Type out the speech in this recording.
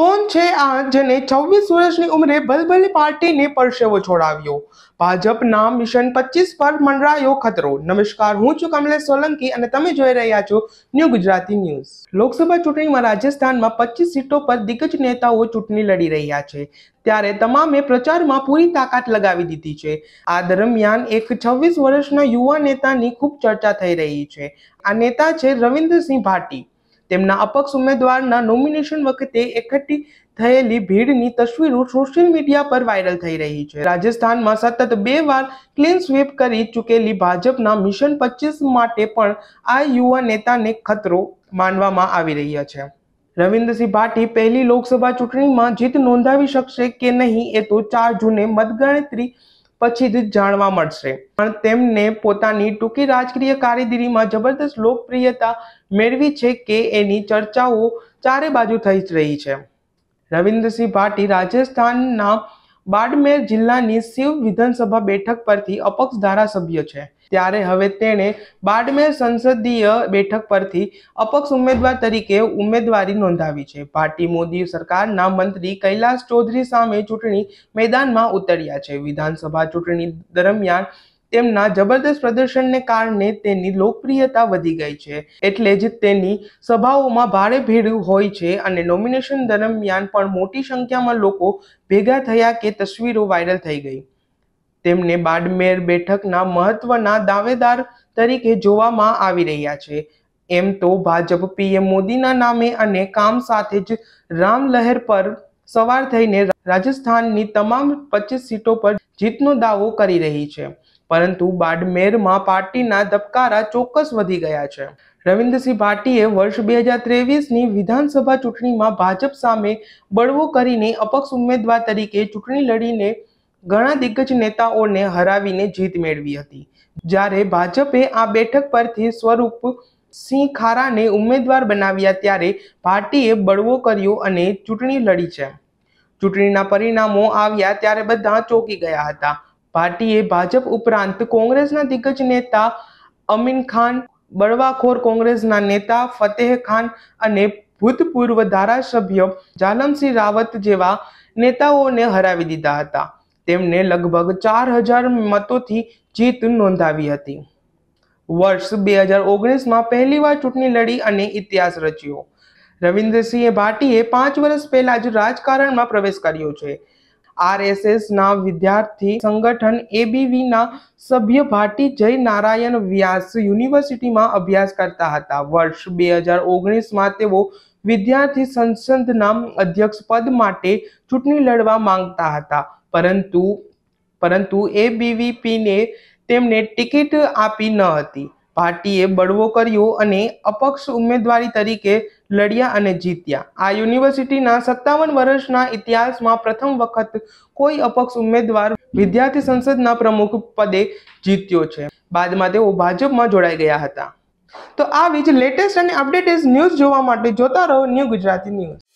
કોણ છે આ જેને 26 વર્ષની ઉંમરે ભલભલી પાર્ટીને પરસેવો છોડાવ્યો? ભાજપના મિશન 25 પર મંડરાયો ખતરો. નમસ્કાર, હું છું કમલેશ સોલંકી અને તમે જોઈ રહ્યા છો ન્યૂ ગુજરાતી ન્યૂઝ. લોકસભા ચૂંટણીમાં રાજસ્થાનમાં 25 સીટો પર દિગ્ગજ નેતાઓ ચૂંટણી લડી રહ્યા છે, ત્યારે તમામે પ્રચારમાં પૂરી તાકાત લગાવી દીધી છે. આ દરમિયાન એક 26 વર્ષના યુવા નેતાની ખૂબ ચર્ચા થઈ રહી છે. આ નેતા છે રવિન્દ્રસિંહ ભાટી. તેમના અપક્ષ ઉમેદવારના નોમિનેશન વખતે એકઠી થયેલી ભીડની તસવીરો સોશિયલ મીડિયા પર વાયરલ થઈ રહી છે. રાજસ્થાનમાં સતત 2 વાર ક્લીન સ્વીપ કરી ચૂકેલી ભાજપના મિશન 25 માટે પણ આ યુવા નેતાને ખતરો માનવામાં આવી રહ્યા છે. રવિન્દ્રસિંહ ભાટી પહેલી લોકસભા ચૂંટણીમાં જીત નોંધાવી શકશે કે નહીં એ તો 4 જૂને મતગણતરી પછી જ જાણવા મળશે. પણ તેમને પોતાની ટૂંકી રાજકીય કારકિર્દીમાં જબરદસ્ત લોકપ્રિયતા મેળવી છે કે એની ચર્ચાઓ ચારે બાજુ થઈ રહી છે. રવિન્દ્રસિંહ ભાટી રાજસ્થાનના બાડમેર જિલ્લાની શિવ વિધાનસભા બેઠક પરથી અપક્ષ ધારાસભ્ય છે, ત્યારે હવે તેણે બાડમેર સંસદીય બેઠક પરથી અપક્ષ ઉમેદવાર તરીકે ઉમેદવારી નોંધાવી છે. ભાટી મોદી સરકારના મંત્રી કૈલાશ ચૌધરી સામે ચૂંટણી મેદાનમાં ઉતર્યા છે. વિધાનસભા ચૂંટણી દરમિયાન તેમના જબરદસ્ત પ્રદર્શનને કારણે તેની લોકપ્રિયતા વધી ગઈ છે, એટલે જ તેની સભાઓમાં ભારે ભીડ હોય છે અને નોમિનેશન દરમિયાન પણ મોટી સંખ્યામાં લોકો ભેગા થયા કે તસવીરો વાયરલ થઈ ગઈ. તેમને બાડમેર બેઠકના મહત્વના દાવેદાર તરીકે જોવામાં આવી રહ્યા છે. એમ તો ભાજપ પીએમ મોદીના નામે અને કામ સાથે જ રામ લહેર પર સવાર થઈને રાજસ્થાનની તમામ 25 સીટો પર જીતનો દાવો કરી રહી છે, પરંતુ બાડમેરમાં પાર્ટીના ધબકારા ચોક્કસ વધી ગયા છે. રવિન્દ્રસિંહ ભાટીએ વર્ષ 2023ની વિધાનસભા ચૂંટણીમાં ભાજપ સામે બળવો કરીને અપક્ષ ઉમેદવાર તરીકે ચૂંટણી લડીને ઘણા દિગ્ગજ નેતાઓને હરાવીને જીત મેળવી હતી. જ્યારે ભાજપે આ બેઠક પરથી સ્વરૂપ સિંહ ખારાને ઉમેદવાર બનાવ્યા, ત્યારે ભાટીએ બળવો કર્યો અને ચૂંટણી લડી છે. ચૂંટણીના પરિણામો આવ્યા ત્યારે બધા ચોંકી ગયા હતા. ભાટીએ ભાજપ ઉપરાંત કોંગ્રેસના દિગ્ગજ નેતા અમીન ખાન, બળવાખોર કોંગ્રેસના નેતા ફતેહ ખાન અને ભૂતપૂર્વ ધારાસભ્ય જાલમસિંહ રાવત જેવા નેતાઓને હરાવી દીધા હતા. તેમને લગભગ 4000 મતોથી જીત નોંધાવી હતી. વર્ષ 2019માં પહેલીવાર ચૂંટણી લડી અને ઇતિહાસ રચ્યો. રવિન્દ્રસિંહ ભાટીએ 5 વર્ષ પહેલા જ રાજકારણમાં પ્રવેશ કર્યો છે. આરએસએસના વિદ્યાર્થી સંગઠન એબીવીના સભ્ય ભાટી જય નારાયણ વ્યાસ યુનિવર્સિટીમાં અભ્યાસ કરતા હતા. વર્ષ 2019માં તેઓ વિદ્યાર્થી સંસદના અધ્યક્ષ પદ માટે ચૂંટણી લડવા માંગતા હતા, પરંતુ એબીવીપીને તેમને ટિકિટ આપી ન હતી. ભાટીએ બળવો કર્યો અને અપક્ષ ઉમેદવારી તરીકે લડ્યા અને જીત્યા. આ યુનિવર્સિટીના 57 વર્ષના ઇતિહાસમાં પ્રથમ વખત કોઈ અપક્ષ ઉમેદવાર વિદ્યાર્થી સંસદના પ્રમુખ પદે જીત્યો છે. બાદમાં તેઓ ભાજપમાં જોડાઈ ગયા હતા. તો આવી જ લેટેસ્ટ અને અપડેટેડ ન્યૂઝ જોવા માટે જોતા રહો ન્યૂ ગુજરાતી ન્યૂઝ.